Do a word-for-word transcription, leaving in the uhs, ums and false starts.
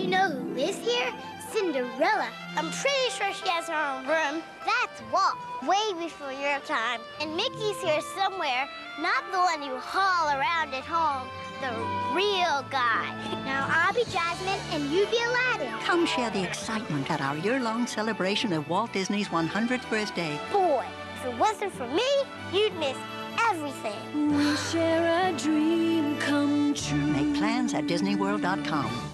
you know who lives here? Cinderella. I'm pretty sure she has her own room. That's Walt, way before your time. And Mickey's here somewhere, not the one you haul around at home, the real guy. Now, I'll be Jasmine, and you be Aladdin. Come share the excitement at our year-long celebration of Walt Disney's one hundredth birthday. Boy, if it wasn't for me, you'd miss everything. We share a dream come true. Make plans at Disney World dot com.